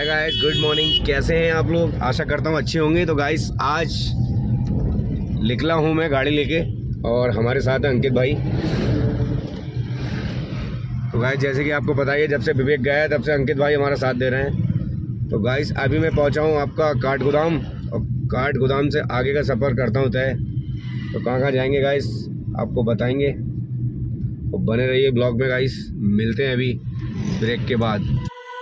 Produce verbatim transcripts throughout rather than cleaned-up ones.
Guys, good morning. कैसे हैं आप लोग? आशा करता हूँ अच्छे होंगे। तो गाइस आज निकला हूँ मैं गाड़ी लेके और हमारे साथ है अंकित भाई। तो गाइस जैसे कि आपको पता ही है, जब से विवेक गया है तब से अंकित भाई हमारा साथ दे रहे हैं। तो गाइस अभी मैं पहुँचा हूँ आपका काठगोदाम, और काठगोदाम से आगे का सफ़र करता हूँ तय। तो कहाँ कहाँ जाएंगे गाइस आपको बताएंगे, तो बने रहिए ब्लॉग में गाइस। मिलते हैं अभी ब्रेक के बाद।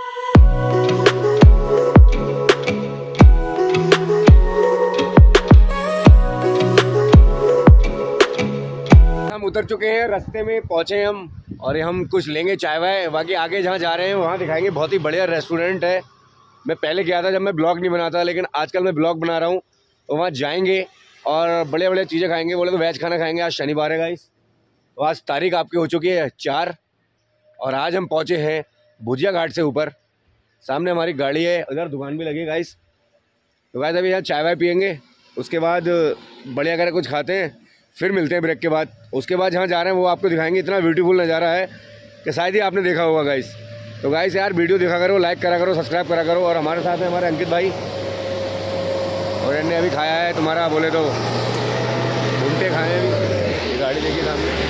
हम उतर चुके हैं, रास्ते में पहुंचे हम, और ये हम कुछ लेंगे चाय वाय। बाकी आगे जहाँ जा रहे हैं वहाँ दिखाएंगे। बहुत ही बढ़िया रेस्टोरेंट है। मैं पहले गया था जब मैं ब्लॉग नहीं बनाता, लेकिन आजकल मैं ब्लॉग बना रहा हूँ। तो वहाँ जाएंगे और बढ़िया बढ़िया चीज़ें खाएंगे। बोले तो वेज खाना खाएंगे। आज शनिवार है गाइस, तो आज तारीख आपकी हो चुकी है चार, और आज हम पहुँचे हैं भुजिया घाट से ऊपर। सामने हमारी गाड़ी है, उधर दुकान भी लगी है गाइस। तो गाइस अभी यहाँ चाय वाय पियेंगे, उसके बाद बढ़िया कर कुछ खाते हैं, फिर मिलते हैं ब्रेक के बाद। उसके बाद जहाँ जा रहे हैं वो आपको दिखाएंगे। इतना ब्यूटीफुल नज़ारा है कि शायद ही आपने देखा होगा गाइस। तो गाइस यार वीडियो देखा करो, लाइक करा करो, सब्सक्राइब करा करो। और हमारे साथ है हमारे अंकित भाई, और इन्होंने अभी खाया है तुम्हारा बोले तो घूमते खाए अभी। गाड़ी देखिए सामने।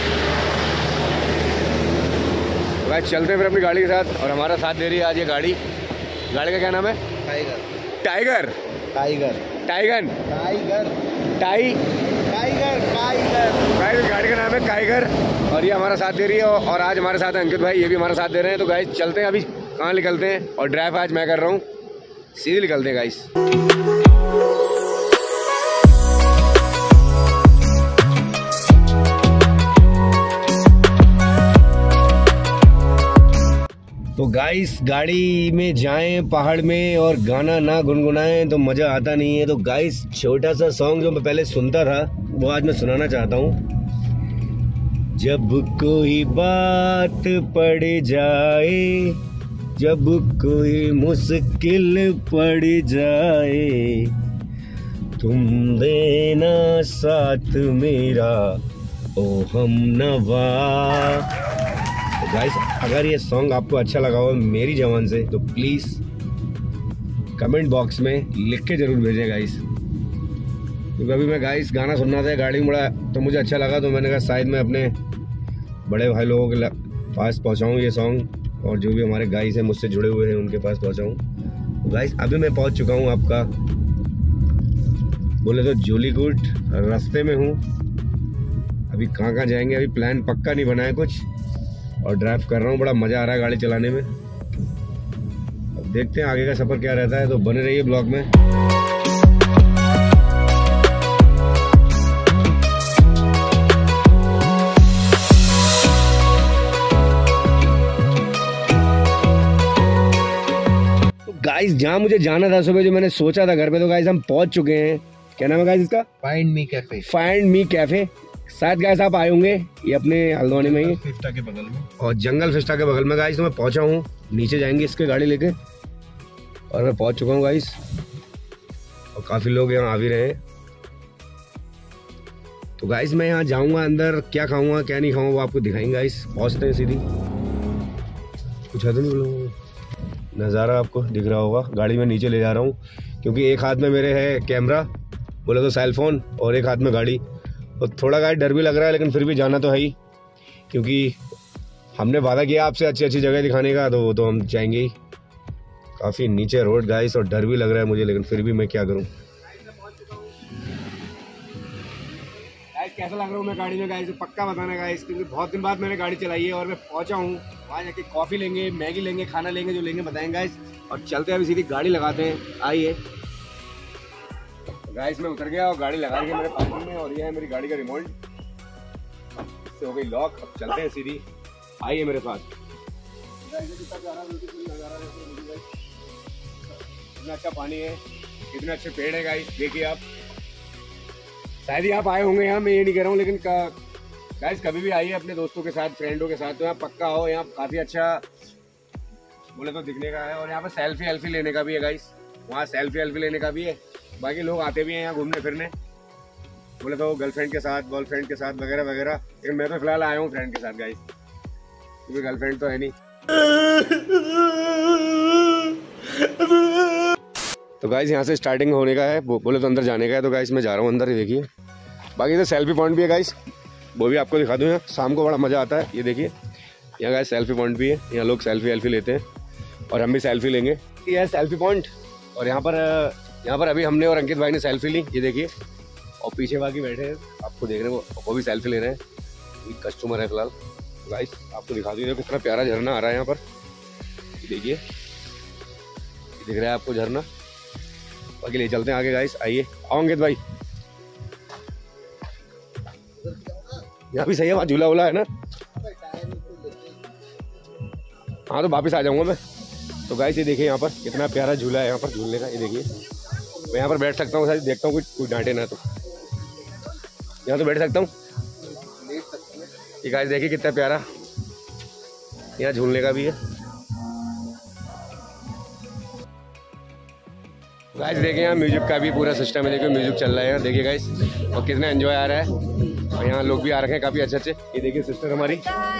तो गाइस चलते हैं फिर अपनी गाड़ी के साथ, और हमारा साथ दे रही है आज ये गाड़ी। गाड़ी का क्या नाम है? Tiger. Tiger tiger Taigun tiger tie tiger tiger guys गाड़ी का नाम है टाइगर, और ये हमारा साथ दे रही है। और आज हमारे साथ है अंकित भाई, ये भी हमारा साथ दे रहे हैं। तो गाइस चलते हैं अभी, कहाँ निकलते हैं। और ड्राइव आज मैं कर रहा हूँ, सीधे निकलते हैं गाइस। तो गाइस गाड़ी में जाएं पहाड़ में और गाना ना गुनगुनाएं तो मज़ा आता नहीं है। तो गाइस छोटा सा सॉन्ग जो मैं पहले सुनता था वो आज मैं सुनाना चाहता हूँ। जब कोई बात पड़ जाए, जब कोई मुश्किल पड़ जाए, तुम देना साथ मेरा ओ हमनवा। गाइस अगर ये सॉन्ग आपको अच्छा लगा हो मेरी जवान से, तो प्लीज़ कमेंट बॉक्स में लिख के ज़रूर भेजें गाइस। क्योंकि अभी मैं गाइस गाना सुनना था गाड़ी में बड़ा, तो मुझे अच्छा लगा, तो मैंने कहा शायद मैं अपने बड़े भाई लोगों के पास पहुंचाऊं ये सॉन्ग, और जो भी हमारे गाइस हैं मुझसे जुड़े हुए हैं उनके पास पहुंचाऊं। तो गाइस अभी मैं पहुंच चुका हूं आपका बोले तो जोलीकोट, रास्ते में हूँ। अभी कहाँ कहाँ जाएंगे अभी प्लान पक्का नहीं बनाया कुछ, और ड्राइव कर रहा हूँ। बड़ा मज़ा आ रहा है गाड़ी चलाने में। अब देखते हैं आगे का सफ़र क्या रहता है, तो बने रहिए ब्लॉग में। तो गाइस जहाँ मुझे जाना था सुबह, जो मैंने सोचा था घर पे, तो गाइस हम पहुँच चुके हैं। क्या नाम है गाइस इसका? Find me cafe. Find me cafe. शायद गाइस आप आए होंगे, ये अपने हल्द्वानी में ही, फिफ्टा के बगल में, और जंगल फिस्टा के बगल में गाइस। तो मैं पहुंचा हूँ, नीचे जाएंगे इसके गाड़ी लेके, और मैं पहुंच चुका हूँ गाइस। और काफ़ी लोग यहाँ आ भी रहे हैं। तो गाइस मैं यहाँ जाऊँगा अंदर, क्या खाऊँगा क्या नहीं खाऊँगा वो आपको दिखाएंगे गाइस। पहुँचते हैं सीधी। कुछ है तो नहीं बोलूँगा, नज़ारा आपको दिख रहा होगा। गाड़ी में नीचे ले जा रहा हूँ क्योंकि एक हाथ में मेरे है कैमरा बोले तो सेलफोन, और एक हाथ में गाड़ी। तो थोड़ा गाइस डर भी लग रहा है, लेकिन फिर भी जाना तो है ही, क्योंकि हमने वादा किया आपसे अच्छी अच्छी जगह दिखाने का, तो वो तो हम जाएंगे ही। काफ़ी नीचे रोड गाइस, और डर भी लग रहा है मुझे, लेकिन फिर भी मैं क्या करूं। गाइस कैसा लग रहा हूँ मैं गाड़ी में गाइस, पक्का बताना गाइस, क्योंकि बहुत दिन बाद मैंने गाड़ी चलाई है। और मैं पहुंचा हूँ, वहाँ जाके कॉफ़ी लेंगे, मैगी लेंगे, खाना लेंगे, जो लेंगे बताएंगे गाइस। और चलते हैं अभी सीधी गाड़ी लगाते हैं, आइए। गाइस मैं उतर गया और गाड़ी लगा दी है मेरे पार्किंग में, और ये है मेरी गाड़ी का रिमोट, इससे हो गई लॉक। अब चलते हैं सीधी, आइए मेरे साथ। इतना अच्छा पानी है, इतने अच्छे पेड़ है गाइस, देखिए आप। शायद ही आप आए होंगे यहाँ, मैं ये नहीं कह रहा हूँ, लेकिन गाइस कभी भी आइए अपने दोस्तों के साथ, फ्रेंडों के साथ, तो यहाँ पक्का हो। यहाँ काफ़ी अच्छा बोले तो दिखने का है, और यहाँ पर सेल्फी एल्फी लेने का भी है गाइस। वहाँ सेल्फी एल्फी लेने का भी है। बाकी लोग आते भी हैं यहाँ घूमने फिरने, बोले तो गर्लफ्रेंड के साथ, बॉयफ्रेंड के साथ वगैरह वगैरह। लेकिन मैं तो फिलहाल आया हूँ फ्रेंड के साथ गाइस, क्योंकि गर्लफ्रेंड तो है नहीं। तो गाइस यहाँ से स्टार्टिंग होने का है, बोले तो अंदर जाने का है। तो गाइस मैं जा रहा हूँ अंदर, ये देखिए। बाकी तो सेल्फी पॉइंट भी है गाइस, वो भी आपको दिखा दूँ। यहाँ शाम को बड़ा मज़ा आता है, ये देखिए। यहाँ गाइस सेल्फी पॉइंट भी है, यहाँ लोग सेल्फी वेल्फी लेते हैं और हम भी सेल्फी लेंगे। ये है सेल्फी पॉइंट। और यहाँ पर यहाँ पर अभी हमने और अंकित भाई ने सेल्फी ली, ये देखिए। और पीछे बाकी बैठे हैं, आपको देख रहे हैं, वो वो भी सेल्फी ले रहे हैं। ये कस्टमर है फिलहाल। गाइस आपको दिखा दीजिए कितना प्यारा झरना आ रहा है यहाँ पर, देखिए। दिख रहा है आपको झरना। बाकी ले चलते हैं आगे गाइस, आइए। आओ अंकित भाई, यहाँ भी सही है, वहाँ झूला वूला है ना। हाँ तो वापस आ जाऊँगा मैं। तो गाइस ये देखिए यहाँ पर कितना प्यारा झूला है यहाँ पर झूलने का, ये देखिए। मैं यहाँ पर बैठ सकता हूँ, शायद देखता हूँ कुछ कोई डांटे ना। तो यहाँ तो बैठ सकता हूँ। ये गाइस देखिए कितना प्यारा यहाँ झूलने का भी है। गाइस देखिए यहाँ म्यूजिक का भी पूरा सिस्टम है, देखिए म्यूजिक चल रहा है यहाँ, देखिए गाइस। और कितना एंजॉय आ रहा है। और यहाँ लोग भी आ रखे हैं काफ़ी अच्छे अच्छे। ये देखिए सिस्टर हमारी,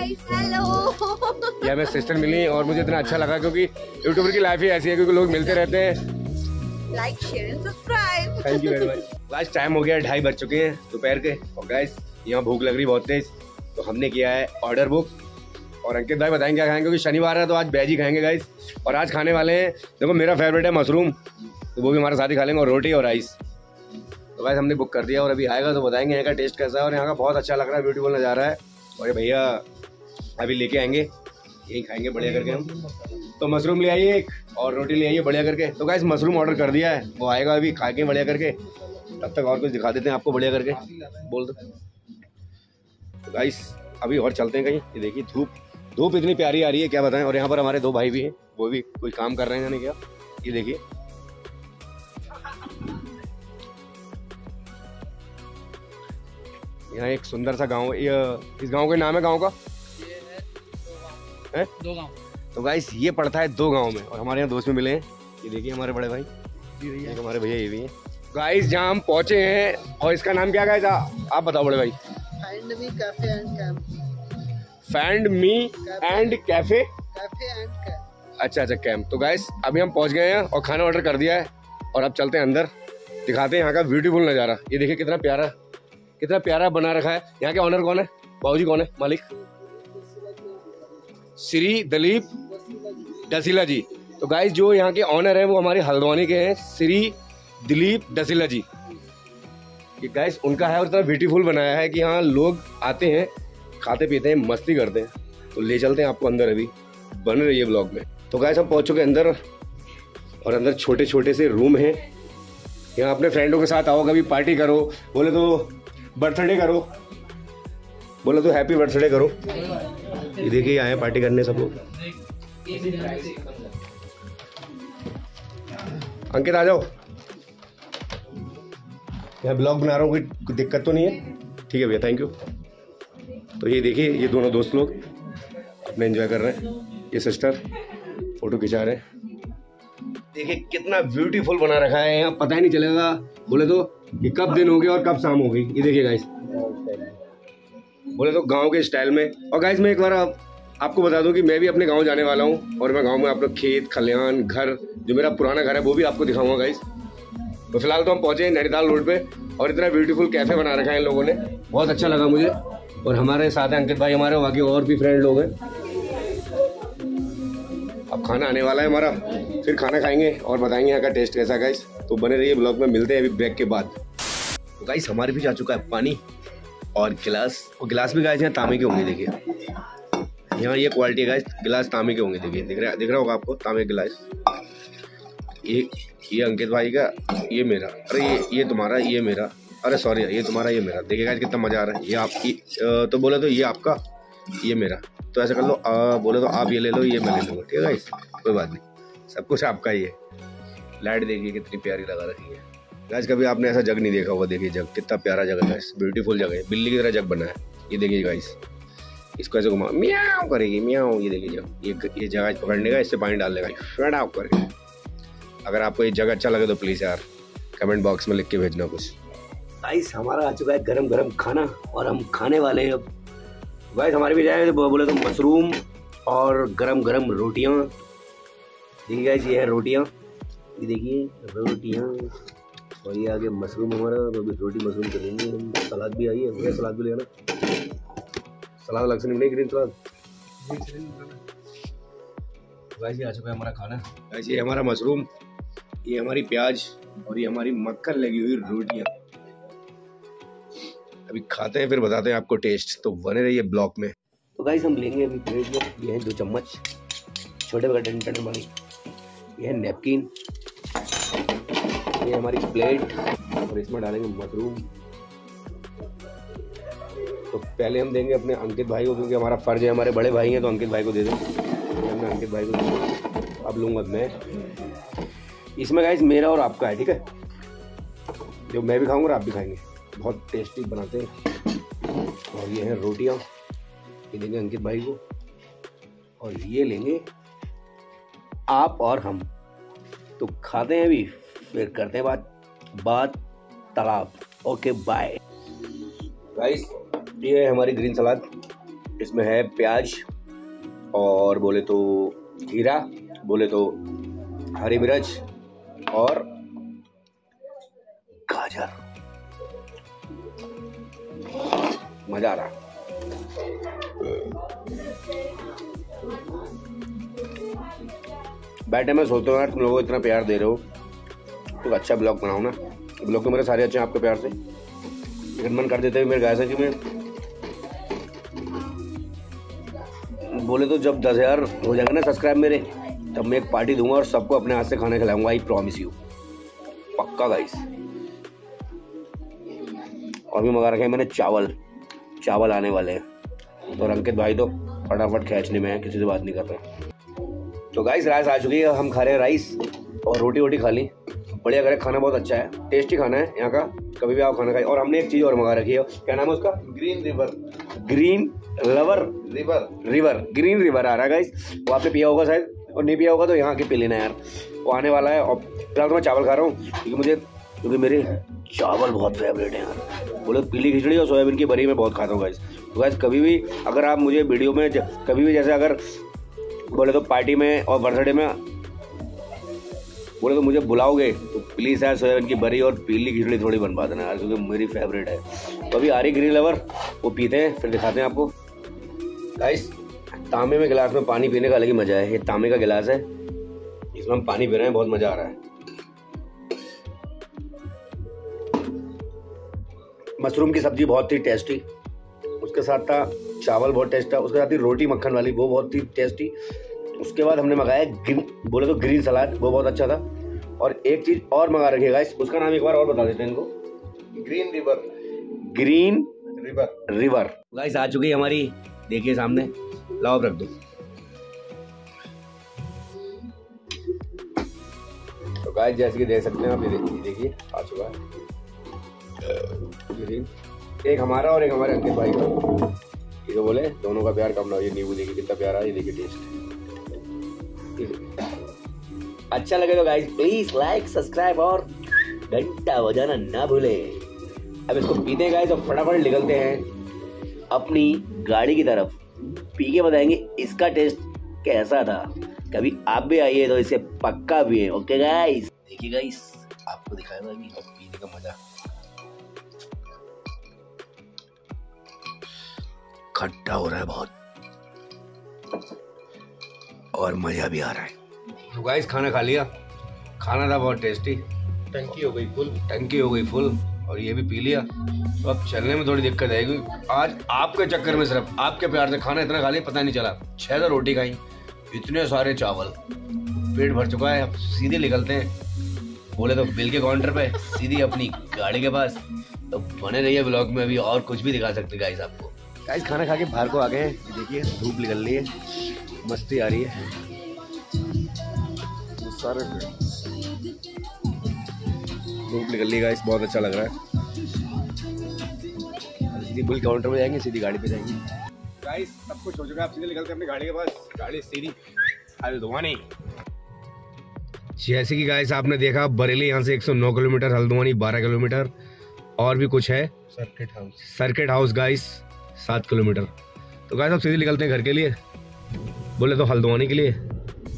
ये हमें सिस्टर मिली और मुझे इतना अच्छा लगा, क्योंकि यूट्यूबर की लाइफ ही ऐसी है, क्योंकि लोग मिलते रहते हैं। Like share and subscribe. Thank you very much. Guys time हो गया, ढाई बज चुके हैं दोपहर के। और गाइस यहाँ भूख लग रही बहुत तेज, तो हमने किया है ऑर्डर बुक। और अंकित भाई बताएंगे क्या खाएंगे, क्योंकि शनिवार है तो आज वेज ही खाएंगे गाइस। और आज खाने वाले हैं, देखो मेरा फेवरेट है मशरूम, तो वो भी हमारे साथ ही खा लेंगे, और रोटी और राइस। तो गाइस हमने बुक कर दिया और अभी आएगा तो बताएंगे यहाँ का टेस्ट कैसा है। और यहाँ का बहुत अच्छा लग रहा है, ब्यूटीफुल नज़ारा है। और ये भैया अभी लेके आएंगे, यही खाएंगे बढ़िया करके हम। तो मशरूम ले आइए एक, और रोटी ले आइए बढ़िया करके। तो गाइस मशरूम ऑर्डर कर दिया है, वो आएगा अभी, खा के बढ़िया करके। तब तक और कुछ दिखा देते हैं आपको बढ़िया करके, बोल दो। तो गाइस अभी और चलते हैं कहीं। ये देखिए धूप धूप इतनी प्यारी आ रही है, क्या बताएं। और यहाँ पर हमारे दो भाई भी हैं, वो भी कोई काम कर रहे हैं नहीं क्या, ये देखिए। यहाँ एक सुंदर सा गांव, ये इस गांव का नाम है, गांव का ये है दो गांव। तो गाइस ये पड़ता है दो गांव में, और हमारे यहाँ दोस्त भी मिले हैं, ये देखिए हमारे बड़े भाई, ये हमारे भैया ये भी हैं। गाइस जहाँ हम पहुँचे हैं, और इसका नाम क्या गाइस आप बताओ बड़े भाई। Find me cafe and camp. Find me and cafe cafe and camp. अच्छा अच्छा कैंप। तो गाइस अभी हम पहुँच गए हैं और खाना ऑर्डर कर दिया है, और अब चलते हैं अंदर, दिखाते हैं यहाँ का ब्यूटीफुल नज़ारा। ये देखिए कितना प्यारा कितना प्यारा बना रखा है। यहाँ के ऑनर कौन है, बाबूजी कौन है, मालिक? श्री दिलीप डसीला जी। तो गाइस जो यहाँ के ऑनर है वो हमारे हल्द्वानी के हैं, श्री दिलीप डसीला जी। ये गाइस उनका है, और इतना ब्यूटीफुल बनाया है कि यहाँ लोग आते हैं, खाते पीते हैं, मस्ती करते हैं। तो ले चलते हैं आपको अंदर, अभी बन रही है ब्लॉग में। तो गाइस हम पहुँच चुके हैं अंदर, और अंदर छोटे छोटे से रूम हैं। यहाँ अपने फ्रेंडों के साथ आओ, कभी पार्टी करो, बोले तो बर्थडे करो, बोले तो हैप्पी बर्थडे करो। ये देखिए आए पार्टी करने सब लोग। अंकित आ जाओ, यहाँ ब्लॉग बना रहा हूँ, कोई दिक्कत तो नहीं है? ठीक है भैया, थैंक यू। तो ये देखिए ये दोनों दोस्त लोग अपने एंजॉय कर रहे हैं, ये सिस्टर फोटो खिंचा रहे हैं। देखिए कितना ब्यूटीफुल बना रखा है, यहाँ पता ही नहीं चलेगा बोले तो कि कब दिन हो गया और कब शाम हो गई। ये देखिए गाइस, बोले तो गांव के स्टाइल में। और गाइस मैं एक बार आप, आपको बता दूं कि मैं भी अपने गांव जाने वाला हूं, और मैं गांव में आप लोग खेत खलिहान घर, जो मेरा पुराना घर है वो भी आपको दिखाऊंगा गाइस। तो फिलहाल तो हम पहुंचे नैनीताल रोड पे, और इतना ब्यूटीफुल कैफे बना रखा है इन लोगों ने, बहुत अच्छा लगा मुझे। और हमारे साथ हैं अंकित भाई हमारे, बाकी और भी फ्रेंड लोग हैं। अब खाना आने वाला है हमारा, फिर खाना खाएंगे और बताएंगे यहाँ का टेस्ट कैसा है गाइस। तो बने रहिए ब्लॉग में, मिलते हैं अभी ब्रेक के बाद। तो गाइस हमारे भी जा चुका है पानी और गिलास, और गिलास भी गाइस यहाँ तांबे के होंगे। देखिए यहाँ ये क्वालिटी है गाइस, गिलास तांबे के होंगे। देखिए दिख रहा दिख रहा होगा आपको तांबे के गिलास। ये ये अंकित भाई का, ये मेरा, अरे ये ये तुम्हारा, ये मेरा, अरे सॉरी ये तुम्हारा, ये मेरा। देखिए गाइस कितना मजा आ रहा है। ये आपकी, तो बोले तो ये आपका, ये मेरा। तो ऐसा कर लो, आ, बोले तो आप ये ले लो, ये मैं ले लूँगा, ठीक है गाइस, कोई बात नहीं, सब कुछ आपका ही है। लाइट देखिए कितनी प्यारी लगा रखी है गाइस, कभी आपने ऐसा जग नहीं देखा होगा। देखिए जग कितना प्यारा जगह है गाइस, ब्यूटीफुल जगह है, बिल्ली की तरह जग बना है। ये देखिए गाइस, इसको ऐसे घुमा, म्याऊं करेगी, म्याऊं। ये देखिए जग, ये ये जगह पकड़ने का, इससे पानी डालने का, शट आउट करके। अगर आपको ये जगह अच्छा लगे तो प्लीज़ यार कमेंट बॉक्स में लिख के भेजना कुछ। गाइस हमारा आ चुका है गरम गरम खाना, और हम खाने वाले हैं अब। गाइस हमारे भी जाएंगे तो बोले तो मशरूम और गरम गरम रोटियाँ, देखिए गाइस, ये है रोटियाँ, ये देखिए रोटियाँ, और ये आगे मशरूम हमारा, तो अभी रोटी मशरूम करेंगे। सलाद भी आई है, भैया सलाद भी लेना, सलाद अलग से नहीं, ग्रीन सलाद। गाइस ये आ चुका है हमारा खाना। गाइस ये हमारा मशरूम, ये हमारी प्याज और ये हमारी मक्खन लगी हुई रोटियाँ। अभी खाते हैं फिर बताते हैं आपको टेस्ट, तो बने रहिए ब्लॉग में। तो गाइस हम लेंगे अभी प्लेट में, ये है दो चम्मच छोटे बड़े टन वाली, ये है नैपकिन, ये हमारी प्लेट, और इसमें डालेंगे मशरूम। तो पहले हम देंगे अपने अंकित भाई को, क्योंकि हमारा फर्ज है, हमारे बड़े भाई हैं तो अंकित भाई को दे दें। हमने अंकित भाई को दे दें। अब लूँगा मैं इसमें गाइस, मेरा और आपका है, ठीक है, जो मैं भी खाऊंगा और आप भी खाएंगे, बहुत टेस्टी बनाते हैं। और ये है रोटियाँ, ये देंगे अंकित भाई को, और ये लेंगे आप और हम। तो खाते हैं अभी, फिर करते हैं बात बात तालाब। Okay bye guys. ये है हमारी ग्रीन सलाद, इसमें है प्याज और बोले तो खीरा, बोले तो हरी मिर्च और गाजर। मजा आ रहा। बैठे मैं सोचता हूँ यार, तुम लोगों को इतना प्यार दे रहे हो तो अच्छा ब्लॉग बनाओ ना। ब्लॉग तो मेरे सारे अच्छे हैं आपके प्यार से, लेकिन मन कर देते हैं मेरे गाय से कि मैं बोले तो जब दस हजार हो जाएगा ना सब्सक्राइब मेरे, तब मैं एक पार्टी दूंगा और सबको अपने हाथ से खाना खिलाऊंगा। आई प्रॉमिस यू, पक्का गाइस। और भी मंगा रखे हैं मैंने चावल, चावल आने वाले हैं। और अंकित भाई तो फटाफट खींचने में है, किसी से बात नहीं कर रहे। तो गाइस राइस आ चुकी है, हम खा रहे हैं राइस और रोटी वोटी खा ली। बढ़िया करे, खाना बहुत अच्छा है, टेस्टी खाना है यहाँ का, कभी भी आप खाना खाइए। और हमने एक चीज़ और मंगा रखी है, क्या नाम है उसका? Green river, green lover river, river green river आ रहा है गाइस। वो आपने पिया होगा शायद, और नहीं पिया होगा तो यहाँ के पी लेना यार, वो आने वाला है। और फिलहाल तो मैं चावल खा रहा हूँ क्योंकि मुझे क्योंकि मेरे चावल बहुत फेवरेट हैं यार। बोले पीली खिचड़ी और सोयाबीन की बरी मैं बहुत खाता हूँ गाइस। तो गाइस कभी भी अगर आप मुझे वीडियो में कभी भी जैसे अगर बोले तो पार्टी में और बर्थडे में बोले तो मुझे बुलाओगे तो प्लीज़ यार सोयाबीन की बरी और पीली खिचड़ी थोड़ी बनवा देना यार, क्योंकि मेरी फेवरेट है। तो अभी आ रही ग्रीन लवर, वो पीते हैं फिर दिखाते हैं आपको। गाइस तांबे में गिलास में पानी पीने का अलग ही मज़ा है। ये तांबे का गिलास है, इसमें हम पानी पी रहे हैं, बहुत मज़ा आ रहा है। मशरूम की सब्जी बहुत ही टेस्टी, उसके साथ था चावल बहुत टेस्ट था, उसके साथ ही रोटी मक्खन वाली वो बहुत ही टेस्टी। उसके बाद हमने मंगाया ग्रीन बोले तो ग्रीन सलाद, वो बहुत अच्छा था। और एक चीज़ और मंगा रखिएगा गाइस, उसका नाम एक बार और बता देते हैं इनको। Green river, green river river guys आ चुकी है हमारी, देखिए सामने, लाओ रख दो। तो गाइस जैसे कि देख सकते हैं आप, ये देखिए आ चुका है ग्रीन, एक हमारा और एक हमारे अंकित भाई का। ये तो बोले दोनों का प्यार कम ना हो। ये नींबू देखिए कितना प्यारा है, ये देखिए टेस्ट। अच्छा लगे तो गाइस प्लीज लाइक सब्सक्राइब और घंटा बजाना ना भूले। अब इसको पीते हैं गाइस और फटाफट निकलते हैं अपनी गाड़ी की तरफ, पी के बताएंगे इसका टेस्ट कैसा था। कभी आप भी आइए तो इसे पक्का पिए। ओके गाइस, देखिए गाइस आपको दिखाएगा कि पीने का मजा। खट्टा हो रहा है बहुत और मजा भी आ रहा है। तो गाइस खाना खा लिया, खाना था बहुत टेस्टी, टंकी हो गई फुल, टंकी हो गई फुल और ये भी पी लिया। तो अब चलने में थोड़ी दिक्कत आएगी। आज आपके चक्कर में सिर्फ आपके प्यार से खाना इतना खा लिया पता नहीं चला। छह तो रोटी खाई, इतने सारे चावल, पेट भर चुका है। अब सीधे निकलते हैं बोले तो बिल के काउंटर पे, सीधी अपनी गाड़ी के पास। तो बने रहिए ब्लॉग में, अभी और कुछ भी दिखा सकते गाइस आपको। गाइस खाना खा के बाहर को आ गए, देखिए धूप निकल रही है, मस्ती आ रही है। सारे धूप निकल रही है गाइस, बहुत अच्छा लग रहा है। सीधी बिल काउंटर में जाएंगे, सीधी गाड़ी पे जाएंगे। गाइस सब कुछ हो चुका है, आप सीधे निकलते हैं अपनी गाड़ी के पास। गाड़ी सीधी हल्द्वानी। जैसे कि गाइस आपने देखा बरेली यहाँ से एक सौ नौ किलोमीटर, हल्द्वानी बारह किलोमीटर, और भी कुछ है circuit house, circuit house guys सात किलोमीटर। तो गाइस अब सीधे निकलते हैं घर के लिए, बोले तो हल्द्वानी के लिए।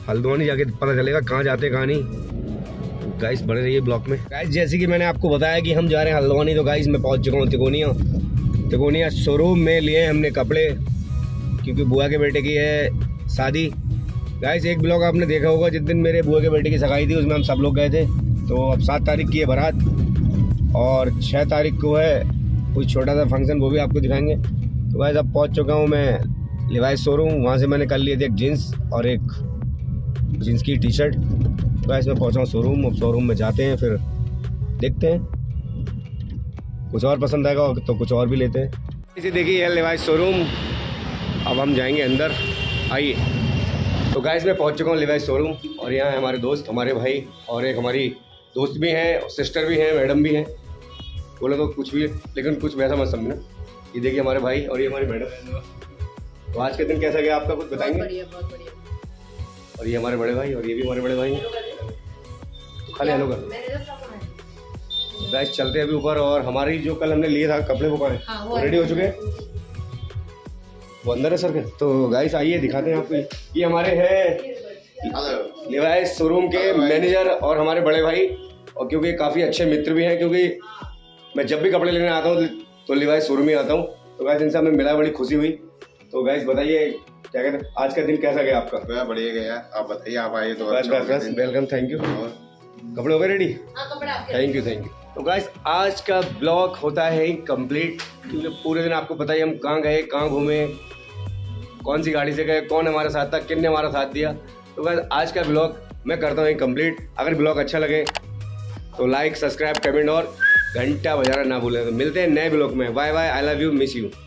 हल्द्वानी जाके पता चलेगा कहाँ जाते कहाँ नहीं। तो गाइस बने रहिए ब्लॉक में। गाइस जैसे कि मैंने आपको बताया कि हम जा रहे हैं हल्द्वानी, तो गाइस मैं पहुंच चुका हूँ तिकोनिया। तिकोनिया शोरूम में लिए हमने कपड़े, क्योंकि बुआ के बेटे की है शादी। गाइस एक ब्लॉग आपने देखा होगा जिस दिन मेरे बुआ के बेटे की सगाई थी, उसमें हम सब लोग गए थे। तो अब सात तारीख की है बारात और छः तारीख को है कुछ छोटा सा फंक्शन, वो भी आपको दिखाएंगे। तो गाइस अब पहुंच चुका हूँ मैं लिवाइस शोरूम। वहाँ से मैंने कल लिए थे एक जीन्स और एक जीन्स की टी शर्ट। तो गाइस मैं पहुँचा हूँ शोरूम। अब शोरूम में जाते हैं, फिर देखते हैं कुछ और पसंद आएगा तो कुछ और भी लेते हैं। इसे देखिए है लिवाइस शोरूम। अब हम जाएंगे अंदर, आइए। तो गाइस मैं पहुंच चुका हूँ लिवाइस शोरूम और यहाँ है हमारे दोस्त, हमारे भाई, और एक हमारी दोस्त भी हैं, सिस्टर भी हैं, मैडम भी हैं। बोले तो कुछ भी, लेकिन कुछ वैसा मत समझना। ये देखिए हमारे भाई और ये हमारी मैडम। तो आज का दिन कैसा गया आपका, कुछ बताएंगे? बहुत बढ़िया, बहुत बढ़िया। और ये हमारे बड़े भाई और ये भी हमारे बड़े भाई हैं। तो खाली हेलो कर। गाइस चलते हैं अभी ऊपर। और हमारी जो कल हमने लिए था कपड़े वो कहाँ हाँ, हैं? रेडी हो चुके हैं? वो अंदर है सर के। तो गाइस आइए दिखाते हैं आपको। ये हमारे हैं लिवाइस शोरूम के मैनेजर और हमारे बड़े भाई, और क्योंकि काफ़ी अच्छे मित्र भी हैं, क्योंकि मैं जब भी कपड़े लेने आता हूँ तो लिवाइस शोरूम ही आता हूँ। तो गाइस इनसे हमें मिला, बड़ी खुशी हुई। तो गाइस बताइए क्या कहते हैं, आज का दिन कैसा गया आपका? बढ़िया गया। आप बताइए, आप आइए तो बस बस बस वेलकम, थैंक यू। कपड़े हो गए ready? Thank you thank you. तो गाइस आज का ब्लॉग होता है कंप्लीट, क्योंकि पूरे दिन आपको पता ही हम कहाँ गए, कहाँ घूमे, कौन सी गाड़ी से गए, कौन हमारे साथ था, किन ने हमारा साथ दिया। तो गाइस आज का ब्लॉग मैं करता हूँ कंप्लीट। अगर ब्लॉग अच्छा लगे तो लाइक, सब्सक्राइब, कमेंट और घंटा बजाना ना भूलें। तो मिलते हैं नए ब्लॉग में। Bye bye, I love you, miss you.